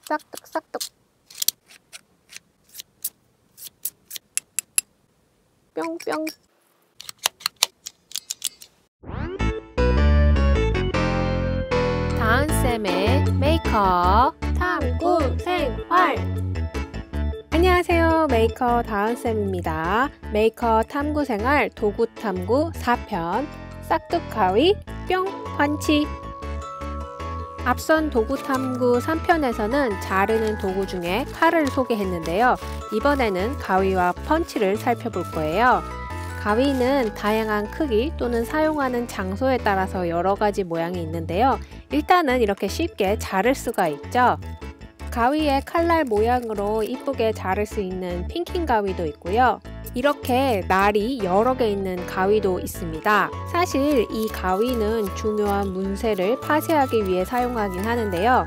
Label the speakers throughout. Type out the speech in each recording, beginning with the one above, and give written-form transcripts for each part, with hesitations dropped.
Speaker 1: 싹둑 뿅뿅. 다은쌤의 메이커 탐구 생활. 안녕하세요, 메이커 다은쌤입니다. 메이커 탐구 생활 도구 탐구 4편 싹둑 가위 뿅 펀치. 앞선 도구 탐구 3편에서는 자르는 도구 중에 칼을 소개했는데요. 이번에는 가위와 펀치를 살펴볼 거예요. 가위는 다양한 크기 또는 사용하는 장소에 따라서 여러 가지 모양이 있는데요. 일단은 이렇게 쉽게 자를 수가 있죠. 가위의 칼날 모양으로 이쁘게 자를 수 있는 핑킹 가위도 있고요. 이렇게 날이 여러 개 있는 가위도 있습니다. 사실 이 가위는 중요한 문새를 파쇄하기 위해 사용하긴 하는데요.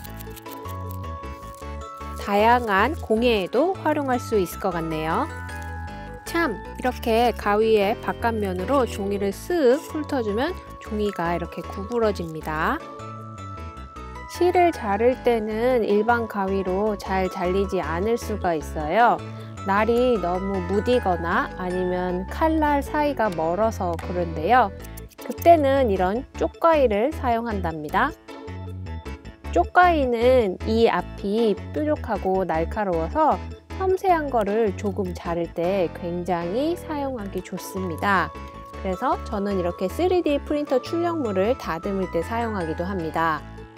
Speaker 1: 다양한 공예에도 활용할 수 있을 것 같네요. 참, 이렇게 가위의 바깥면으로 종이를 쓱 훑어주면 종이가 이렇게 구부러집니다. 실을 자를 때는 일반 가위로 잘 잘리지 않을 수가 있어요. 날이 너무 무디거나 아니면 칼날 사이가 멀어서 그런데요. 그때는 이런 쪽가위를 사용한답니다. 쪽가위는 이 앞이 뾰족하고 날카로워서 섬세한 거를 조금 자를 때 굉장히 사용하기 좋습니다. 그래서 저는 이렇게 3D 프린터 출력물을 다듬을 때 사용하기도 합니다.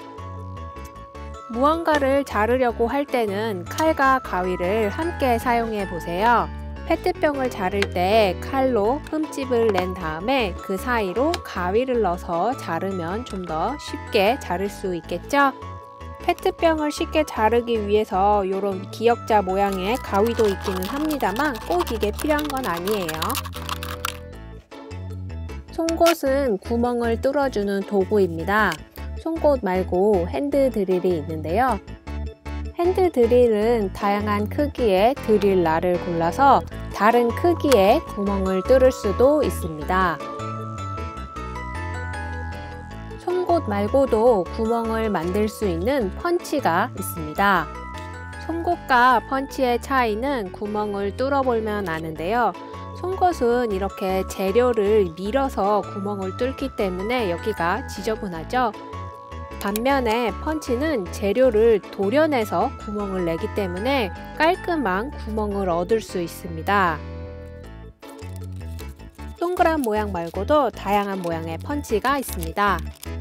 Speaker 1: 무언가를 자르려고 할 때는 칼과 가위를 함께 사용해 보세요. 페트병을 자를 때 칼로 흠집을 낸 다음에 그 사이로 가위를 넣어서 자르면 좀 더 쉽게 자를 수 있겠죠? 페트병을 쉽게 자르기 위해서 이런 기역자 모양의 가위도 있기는 합니다만 꼭 이게 필요한 건 아니에요. 송곳은 구멍을 뚫어주는 도구입니다. 송곳 말고 핸드 드릴이 있는데요. 핸드 드릴은 다양한 크기의 드릴 날을 골라서 다른 크기의 구멍을 뚫을 수도 있습니다. 송곳 말고도 구멍을 만들 수 있는 펀치가 있습니다. 송곳과 펀치의 차이는 구멍을 뚫어보면 아는데요. 송곳은 이렇게 재료를 밀어서 구멍을 뚫기 때문에 여기가 지저분하죠. 반면에 펀치는 재료를 도려내서 구멍을 내기 때문에 깔끔한 구멍을 얻을 수 있습니다. 동그란 모양 말고도 다양한 모양의 펀치가 있습니다.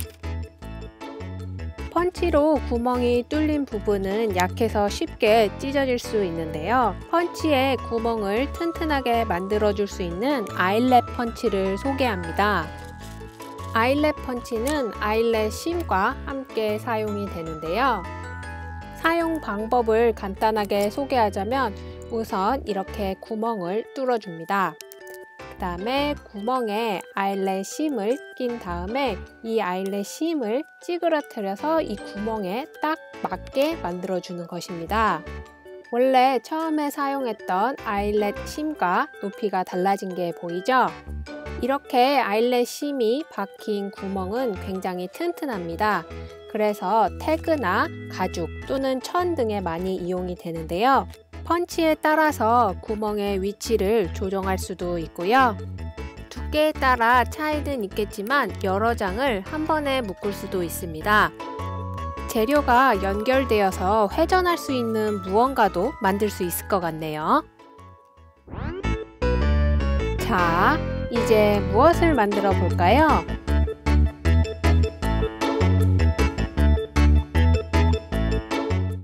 Speaker 1: 펀치로 구멍이 뚫린 부분은 약해서 쉽게 찢어질 수 있는데요. 펀치의 구멍을 튼튼하게 만들어줄 수 있는 아일렛 펀치를 소개합니다. 아일렛 펀치는 아일렛 심과 함께 사용이 되는데요. 사용 방법을 간단하게 소개하자면 우선 이렇게 구멍을 뚫어줍니다. 그 다음에 구멍에 아일렛 심을 낀 다음에 이 아일렛 심을 찌그러뜨려서 이 구멍에 딱 맞게 만들어주는 것입니다. 원래 처음에 사용했던 아일렛 심과 높이가 달라진 게 보이죠? 이렇게 아일렛 심이 박힌 구멍은 굉장히 튼튼합니다. 그래서 태그나 가죽 또는 천 등에 많이 이용이 되는데요. 펀치에 따라서 구멍의 위치를 조정할 수도 있고요. 두께에 따라 차이는 있겠지만 여러 장을 한 번에 묶을 수도 있습니다. 재료가 연결되어서 회전할 수 있는 무언가도 만들 수 있을 것 같네요. 자, 이제 무엇을 만들어 볼까요?